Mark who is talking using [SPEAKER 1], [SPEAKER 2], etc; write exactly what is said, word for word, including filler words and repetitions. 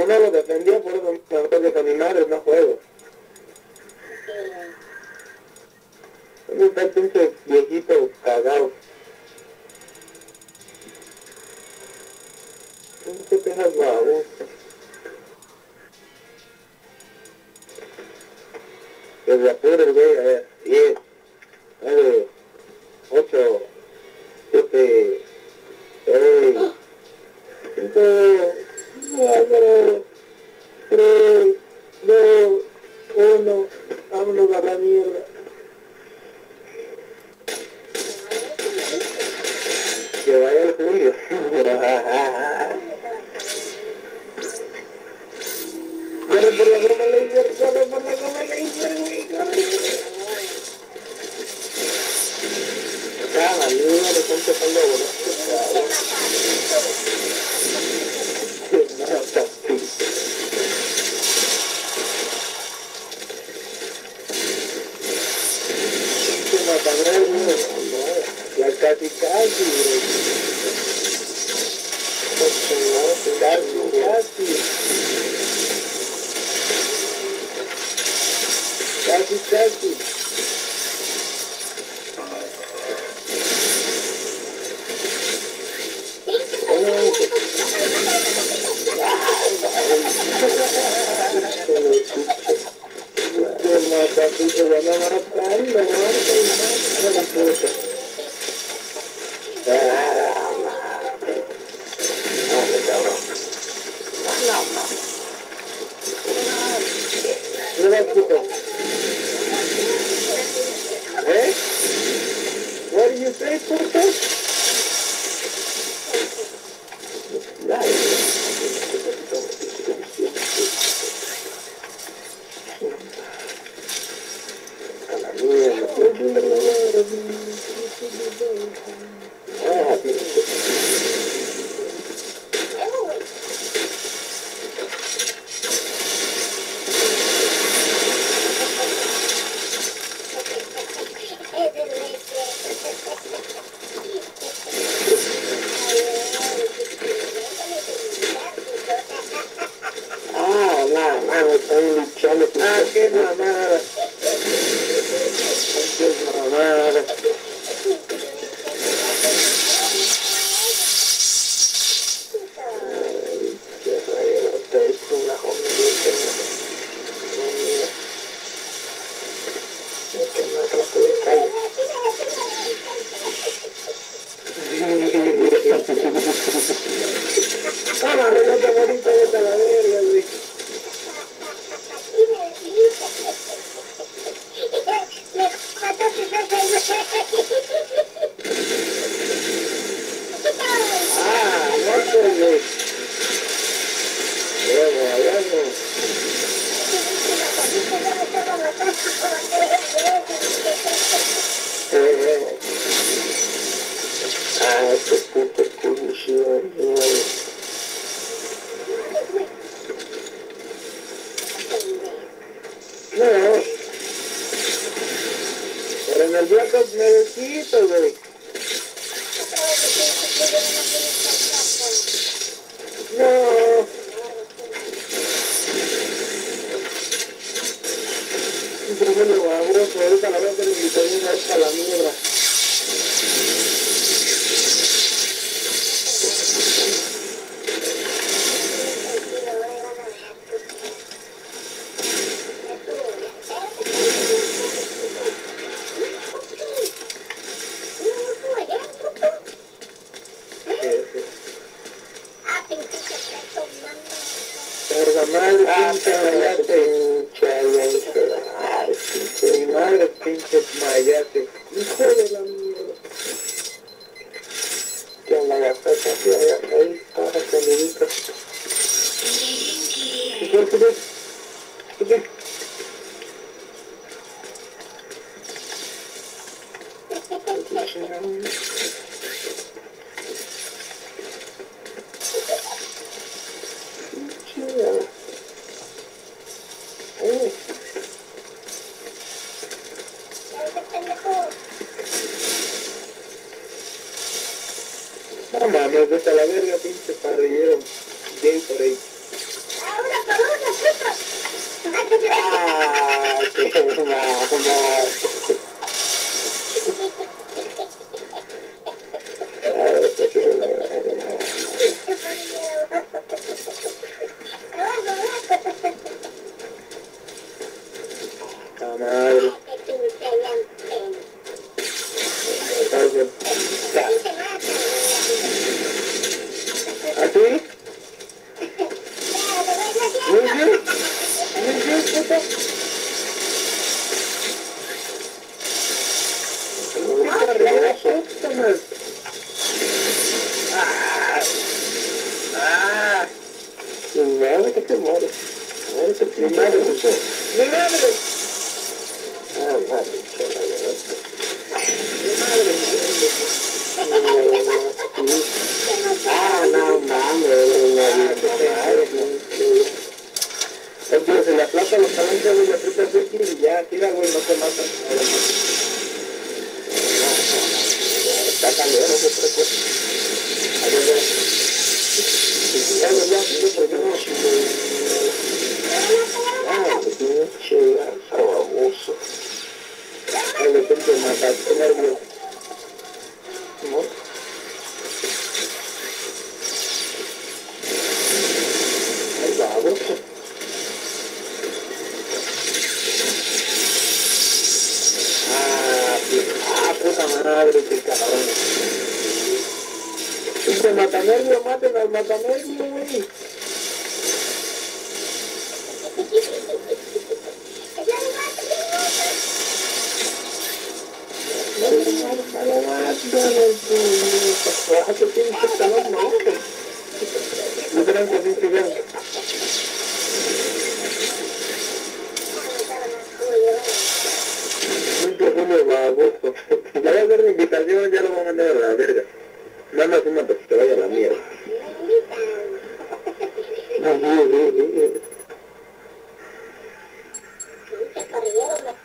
[SPEAKER 1] como no lo defendía, por eso mejor de con mi madre no juego. ¿Dónde está el pinche viejito cagado? ¿Qué pejas babos? Que se apure el güey, a ver, diez, nueve, ocho, siete, seis, cinco, cuatro, tres, dos, uno, vámonos a la mierda. Que vaya el Julio. Corre por la goma laser, corre por la goma laser, güey, corre. Ah, la mierda, le están empezando a volar, cabrón. Qué mata, qué matador, güey. Ya casi, casi, güey. Casi, casi. Casi, casi. Se van a matar y lo van a matar la puta. Ah, madre. Dale, cabrón. No, no. Mira, puto. ¿Eh? What do you say, puto? Dale. Ah, no, no, están luchando. Ah, qué mamada. Qué mamada. Ah, no te moriste de la verga, güey. Ah, no sé, güey. Luego, hablando. Eh, ah, este puto publicidad, güey. No, pero en el Black Ops nuevecito, güey. No. Un tremendo baboso, ahorita la vez que le vitamina es para la mierda. Verga madre, pinche mayate. Ay, pinche mi madre, pinche mayate. Hijo de la mierda. Que la gastata que haya ahí, para comidita. ¿Qué qué qué qué qué? No mames, vete a la verga, pinche parrillero. Gay por ahí. Ah, qué mamá. La madre. ¿Así? Muy bien. Muy bien, puta. Muy hermoso. Ah. Ah. Mi madre que te muere. Mi madre, mi madre. Ah, madre, chola, mi madre. Ah, no mames, entonces en la plata los talentos de la fruta y ya, tira, güey, no te matan. Está calero, no se preocupe. A ver, ya, ya, ya, ¿por qué no? Ah, qué pinche baboso. De repente mataste nervio. ¿No? Ay, baboso. Ah, puta madre, qué cabrón. Pinche matanervio, maten al matanervio, güey. No, no, no, no, no, no, pinche calor, no. No crean que pinche vean. Pinche Julio baboso. Le voy a hacer mi invitación, ya lo voy a mandar a la verga. Manda una para que te vaya a la mierda. No, no, no, no.